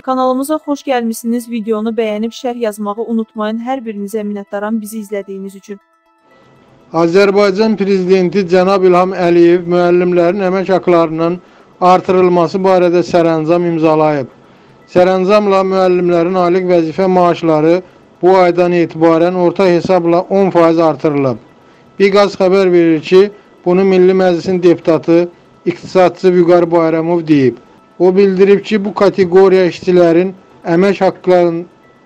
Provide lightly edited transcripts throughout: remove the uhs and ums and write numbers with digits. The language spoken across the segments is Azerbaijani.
Kanalımıza xoş gəlmişsiniz. Videonu bəyənib şərh yazmağı unutmayın. Hər birinizə minnətdaram bizi izlədiyiniz üçün. Azərbaycan Prezidenti Cənab İlham Əliyev müəllimlərin əmək haqlarının artırılması barədə sərəncam imzalayıb. Sərəncamla müəllimlərin aylıq vəzifə maaşları bu aydan etibarən orta hesabla 10% artırılıb. Biqaz xəbər verir ki, bunu Milli Məclisin deputatı, iqtisadçı Vüqar Bayramov deyib. O bildirib ki, bu kateqoriya işçilərin əmək haqlarının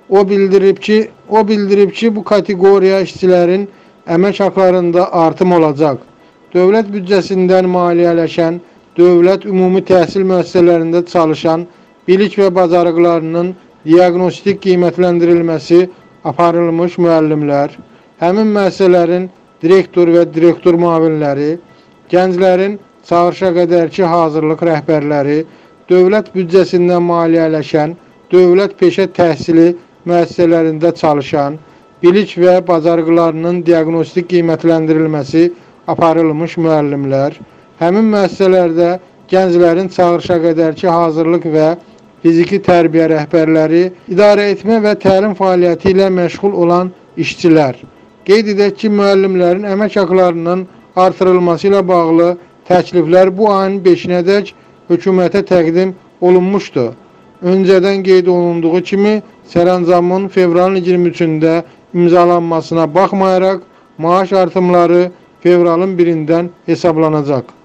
əmək haqlarında artım olacaq. Dövlət büdcəsindən maliyyələşən, dövlət ümumi təhsil müəssisələrində çalışan bilik və bacarıqlarının diaqnostik qiymətləndirilməsi aparılmış müəllimlər, həmin müəssisələrin direktor və direktor müavinləri, gənclərin çağırışa qədərki hazırlıq rəhbərləri, dövlət büdcəsindən maliyyələşən, dövlət peşə təhsili müəssisələrində çalışan, bilik və bacarıqlarının diaqnostik qiymətləndirilməsi aparılmış müəllimlər, həmin müəssisələrdə gənclərin çağırışa qədərki hazırlıq və fiziki tərbiyə rəhbərləri, idarə etmə və təlim fəaliyyəti ilə məşğul olan işçilər. Qeyd edək ki, müəllimlərin əmək haqlarının artırılması ilə bağlı təkliflər bu ayın 5-nədək hökumətə təqdim olunmuşdu. Öncədən qeyd olunduğu kimi, sərəncamın fevralın 23-də imzalanmasına baxmayaraq, maaş artımları fevralın 1-dən hesablanacaq.